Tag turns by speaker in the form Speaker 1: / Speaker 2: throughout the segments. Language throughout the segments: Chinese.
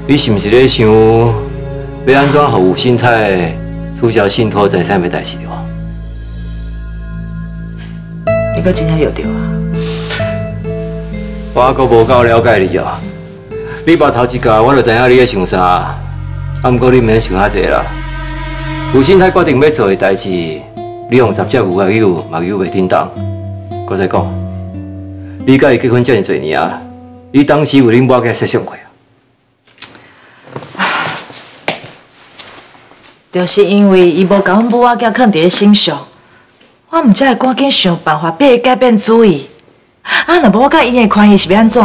Speaker 1: 你是毋是咧想要安怎让吴信泰取消信托财产的代志对无？
Speaker 2: 你阁真正有对啊？
Speaker 1: 我还阁无够了解你哦。你捌头一届，我就知影你咧想啥。啊，毋过你毋免想遐济啦。吴信泰决定要做的代志，你用10只牛仔友嘛友袂叮当。搁再讲，你甲伊结婚这么多年啊，你当时为恁母仔设想过啊？
Speaker 2: 就是因为伊无甲阮母仔囥伫咧心上，我毋才会赶紧想办法逼伊改变主意。啊，若无我甲伊的关系是要安怎？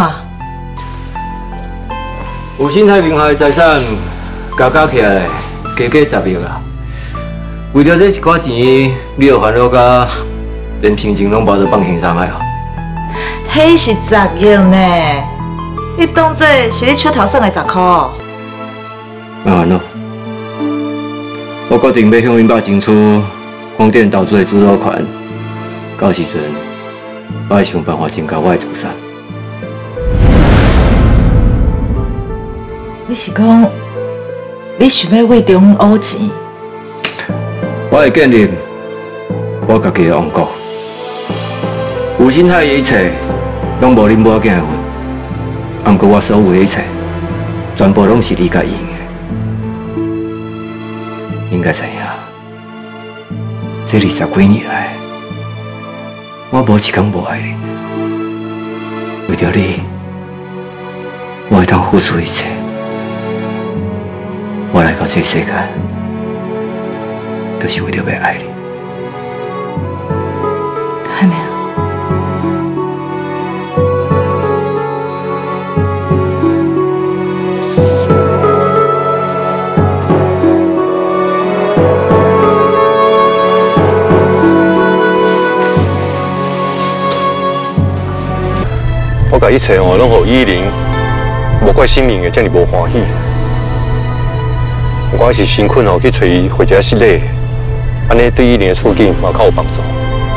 Speaker 1: 吴信泰名下的财产加起来加10亿啦。为了这一寡钱，你就烦恼甲连亲情拢无得放轻松的哦。
Speaker 2: 迄是10亿呢，你当作是你手头算的10块？
Speaker 1: 莫烦恼，我决定要向恁爸争取光电投资的主导权，到时阵我会想办法增加我的资产。
Speaker 2: 你是讲，你想要为着阮讹钱？
Speaker 1: 我会建立我家己的王国。吴信泰的一切拢无恁母仔囝的份，毋过我所有的一切，全部拢是你甲伊用的。你应该知影，这20几年来，我无一天无爱恁。为着你，我会当付出一切。我来到这个世界，就是为了要爱你。
Speaker 2: 安尼啊？
Speaker 3: 我甲一切哦，拢互依林，无怪心明的遮尔无欢喜。我是辛苦哦去找伊回家失礼，安尼对依林的处境嘛较有帮助。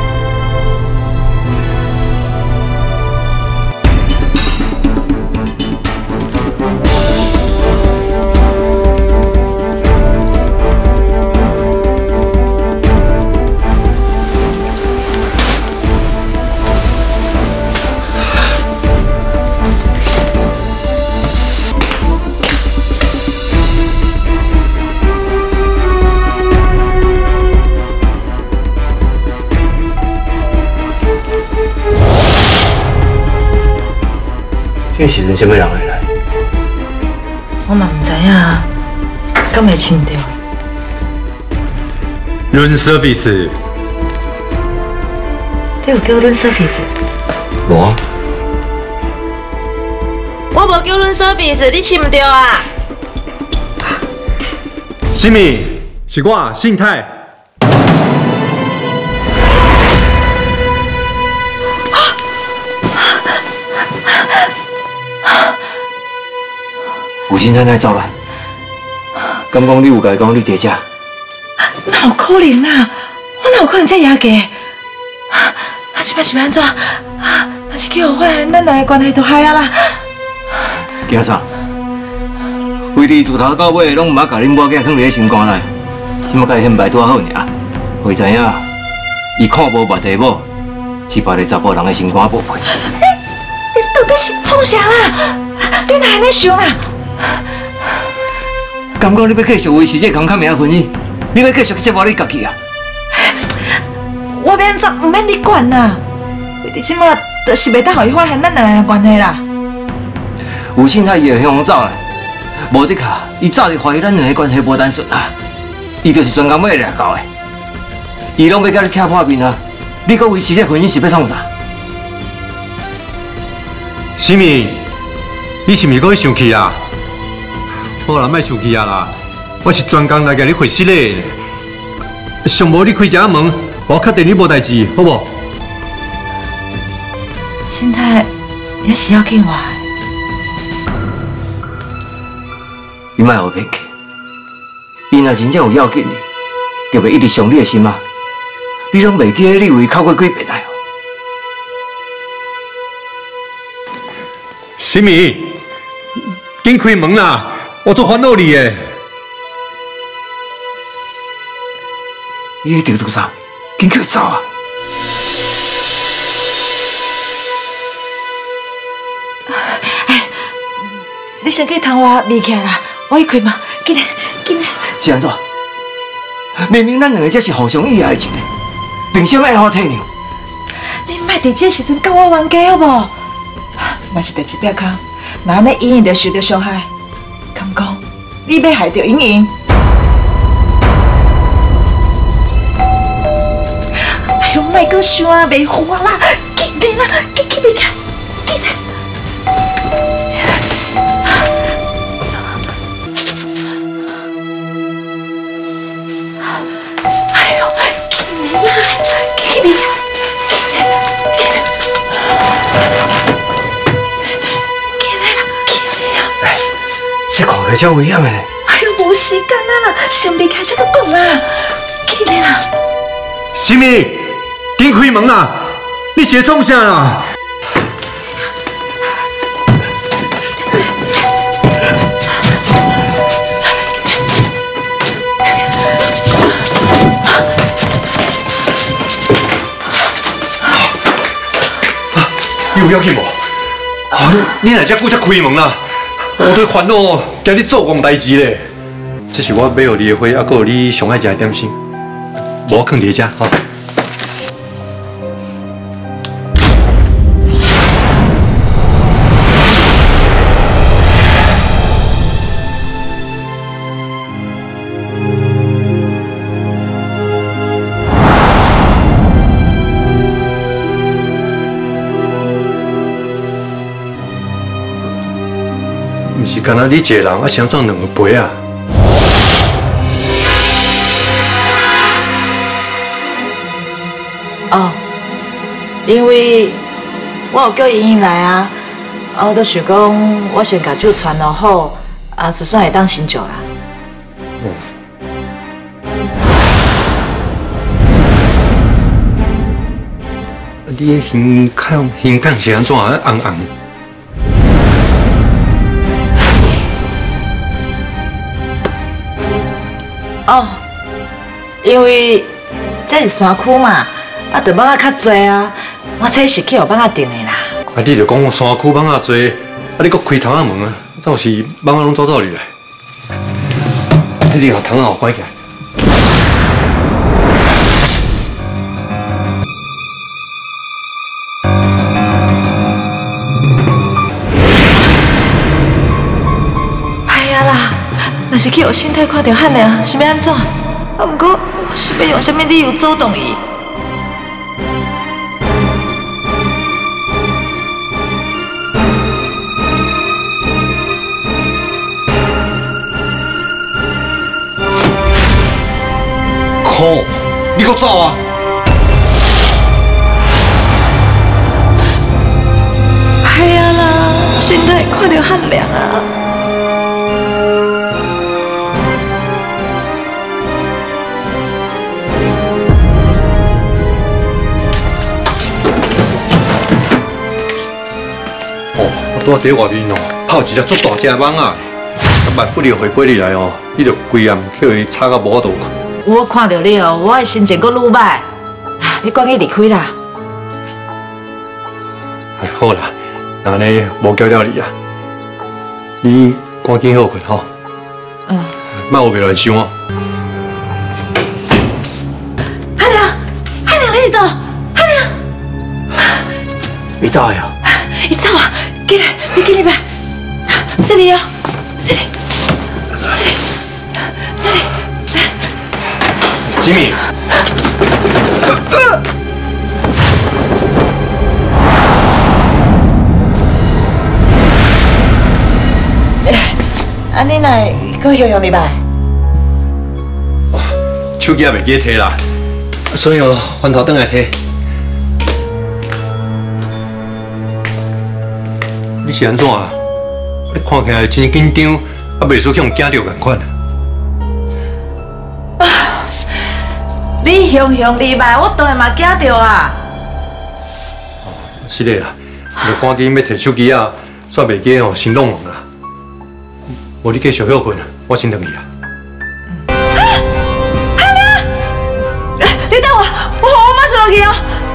Speaker 1: 这时阵什么人会来？
Speaker 2: 我嘛唔知影，敢会亲着
Speaker 4: ？Room service。
Speaker 2: 你有叫 room service？
Speaker 1: 无啊。
Speaker 2: 我无叫 room service， 你亲唔着啊？
Speaker 4: 什么？是我信泰。
Speaker 1: 吴信泰哪走来？敢讲你有甲伊讲你伫遮？
Speaker 2: 哪有可能啊！我哪有可能遮野家？啊，即摆是要安怎？啊，若是去互发现，咱两个关系就害啊啦！
Speaker 1: 惊啥？为伫自头到尾拢毋捌甲恁母仔囝放伫心肝内，即摆甲伊显摆拄好尔，会知影伊看无捌地某，是别个查甫人的心肝宝贝。
Speaker 2: 你到底是创啥啦？你哪安尼想啊？
Speaker 1: 敢讲你要继续维持这康卡名的婚姻？你要继续折磨你家己啊？
Speaker 2: 我要安怎？唔免你管啦！为伫即马，就是袂当互伊发现咱两个关系啦。
Speaker 1: 吴信泰伊会向我走啦，无得卡，伊早就怀疑咱两个关系无单纯啊！伊就是专工要掠到的，伊拢要甲你拆破面啊！你搁维持这婚姻是要创啥？
Speaker 4: 什么？你是毋是搁去生气啊？好啦，莫生气啊啦！我是专工来甲你回失礼的。上无你开这门，我确定你无代志，好无？
Speaker 2: 心态也是要紧我的。
Speaker 1: 你莫互骗去，伊若真正有要紧的，就袂一直伤你的心啊！你拢袂记你为哭过几遍来哦？
Speaker 4: 什么？紧开门啦！ 我做烦恼你的。
Speaker 1: 你喺度做啥？紧去走啊！
Speaker 2: 你先去窗外离开啦，我去开门，紧来紧来。
Speaker 1: 是安怎？明明咱两个才是互相意爱情的，凭什么爱我退让？
Speaker 2: 你莫伫这时阵跟我冤家好无？若是第一条空，那安尼莹莹就受到伤害。敢讲你要害着莹莹？哎呦，莫阁想啊，袂好啊啦！紧点啦，紧去离开，紧来！哎呦，紧来啦，紧去离开！
Speaker 1: 这看起来真危险的。
Speaker 2: 哎呦，无时间啊啦，先离开再搁讲啦，紧来啦！
Speaker 4: 什么？紧开门啦！你是在创啥啦？你有要紧无？你哪只久才开门啦？我对烦恼，惊你做戆代志咧。这是我买互你的花，还佫有你上爱食的点心，无我放伫遮吼。毋是干那你一个人，啊，是安怎两个陪啊？
Speaker 2: 哦，因为我有叫莹莹来啊，我都想讲，我先甲酒传落好，啊，算算会当醒酒啦。
Speaker 4: 你的形象是安怎啊？红红。
Speaker 2: 哦，因为这是山区嘛，啊，着蚊仔较多啊，我这是去互蚊仔订的啦。
Speaker 4: 啊，你着讲山区蚊仔多，啊，你搁开窗仔门啊，倒是蚊仔拢走入来。你把窗仔互关起来。
Speaker 2: 哎呀啦！若是去互身体看到汉尔，是要安怎？啊，毋过我是要用什么理由阻挡伊？
Speaker 4: 靠！你搁走啊！
Speaker 2: 哎呀啦，身体看到汉尔啊！
Speaker 4: 拄啊伫外面哦，泡一只足大只蚊啊！万不了回归你来哦，你着规暗叫伊吵到无法度困。
Speaker 2: 我看到你哦，我的心情阁愈歹。你赶紧离开啦！
Speaker 4: 哎，好啦，那安尼无叫了你啊，你赶紧好困吼。
Speaker 2: 嗯。
Speaker 4: 莫有别乱想哦。
Speaker 2: 汉良，汉良你伫倒？汉良，
Speaker 1: 你走呀？
Speaker 2: 伊走啊！进来，你进来吧。这里哦，这里，这里。
Speaker 4: 吉米，
Speaker 2: 啊，你来搁休息礼拜？
Speaker 4: 手机也袂记摕啦，所以哦，翻头转来摕。你是安怎啊？你看起来真紧张，啊，袂输像惊着共款。
Speaker 2: 你雄雄礼拜，我当然嘛惊着啊！
Speaker 4: 是的啦，就赶紧要摕手机啊，煞袂记哦，先弄弄啦。 无你继续休困，我先回去啊。
Speaker 2: 你等我马上落去哦。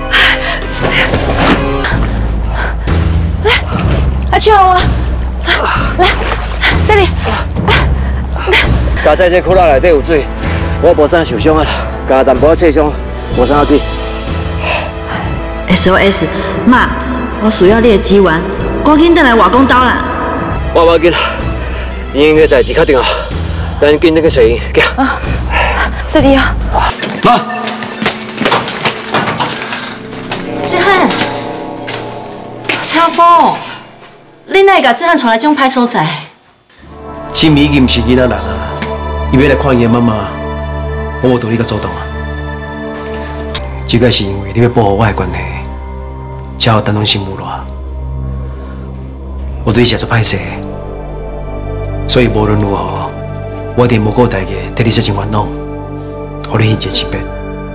Speaker 2: 来，阿秋啊，来，这里。
Speaker 1: 家在这窟窿内底有水，我无啥受伤啊，加淡薄刺伤，无啥要紧。
Speaker 5: SOS， 妈，我需要你的支援，赶紧回来外公家啦。
Speaker 1: 我无要紧啦，医院的代志确定啊，咱紧点去找伊，行。
Speaker 2: 这里哦。
Speaker 1: 妈，
Speaker 5: 志汉，车夫，你哪会甲志汉带来这种歹所在？
Speaker 6: 青米已经不是囡仔人啊，伊要来看伊的妈妈，我无道理甲阻挡啊。这个是因为你要保护我的关系，才有担当心无乱。我对你实在歹势，所以无论如何，我一定无顾代价替你说清烦恼，互你现结识别。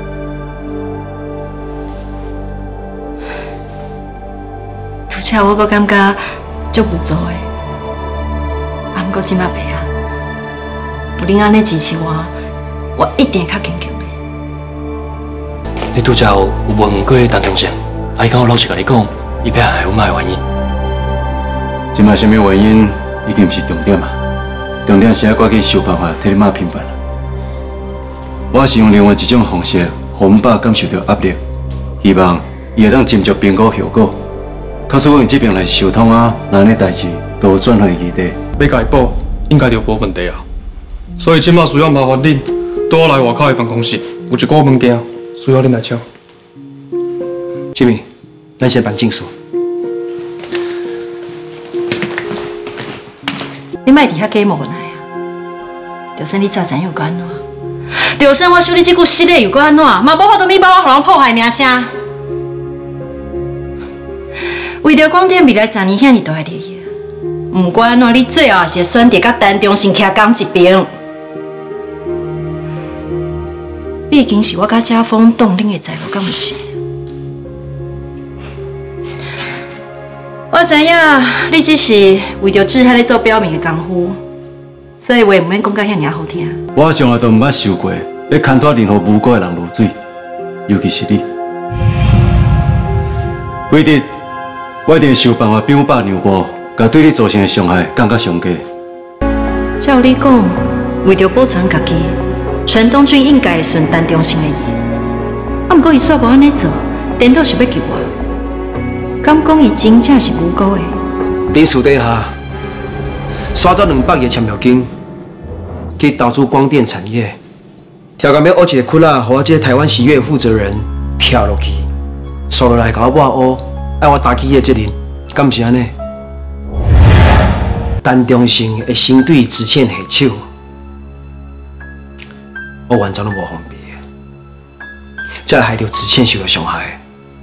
Speaker 5: 而且我阁感觉足不错的，啊，不过即马袂啊，有恁安尼支持我一定会较坚强的。
Speaker 7: 你拄则有问过陈中生，伊讲我老实甲你讲，伊要害我妈的原因。
Speaker 3: 即卖什么原因已经不是重点啊，重点是要赶紧想办法替你妈平反啦。我是用另外一种方式，让阮爸感受到压力，希望伊会当斟酌评估效果。假使我用这边来想通啊，那安尼代志都转回基地。
Speaker 8: 要甲伊补，应该就无问题啊。所以即马需要麻烦恁带我来外口的办公室，有一个物件需要恁来敲。
Speaker 6: 志明，咱先办证书。
Speaker 5: 你莫伫遐假无来啊！就算你早知影有够安怎，就算我想你这句失礼有够安怎，嘛无法度免把我互人破坏名声。为着广电未来10年遐尔大的利益，不管安怎，你最后也是会选择甲陈中信徛同一边。毕竟是我甲家峰动恁的财路，敢毋是？我知影你只是为着志海咧做表面的功夫，所以话唔免讲甲遐尔好听。
Speaker 3: 我从来都唔捌受过要牵拖任何无辜的人落水，尤其是你。为着，我一定想办法变我爸让步，甲对你造成的伤害降到上低。
Speaker 5: 照你讲，为着保全家己，陈东俊应该会顺陈中信的意。啊，不过伊煞无安尼做，颠倒是要救我。敢讲伊真正是无辜的？
Speaker 6: 顶私底下刷走200亿的签约金，去投资光电产业，挑干要挖一个窟窿，互我这个台湾喜悦负责人跳落去，刷落来甲我挖，爱我担起伊的责任，敢毋是安尼？陈中信会先对子倩下手，我完全拢无方便，才会害着子倩受到伤害。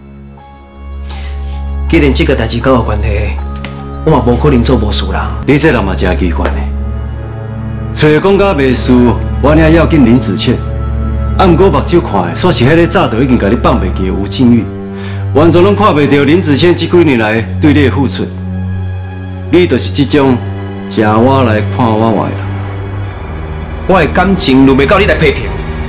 Speaker 6: 既然这个代志跟我有关系，我嘛无可能做无事人。
Speaker 3: 你这人嘛真奇怪呢，找个讲甲袂输，我领要紧林子倩，啊，毋过目睭看的，煞是迄个早就已经甲你放袂记的吴靖宇，完全拢看袂到林子倩这几年来对你的付出。你就是这种吃我来看我话的人。
Speaker 6: 我的感情就袂到你来批评，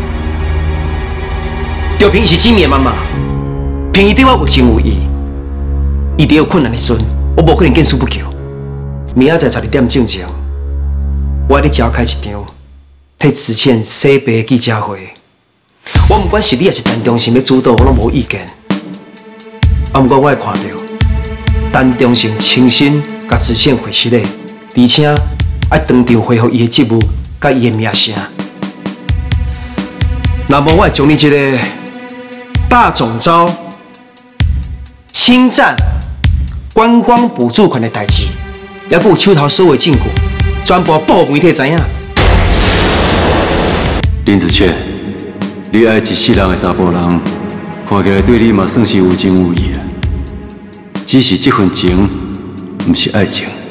Speaker 6: 就凭伊是志明的妈妈，凭伊对我有情有义。伊伫有困难的时阵，我无可能见死不救。明仔载12点正前，我要你召开一场替子倩洗白的记者会。我不管是你还是陈中信要主导，我拢无意见。啊，不过我会看到陈中信亲身甲子倩会失礼，而且爱当场恢复伊的职务甲伊的名声。那么我会将你这个大总召侵占观光补助款的代志，也有手头所有证据，全部报媒体知影。
Speaker 3: 林子倩，你爱一世人的查甫人，看起来对你嘛算是有情有义啦。只是这份情，不是爱情。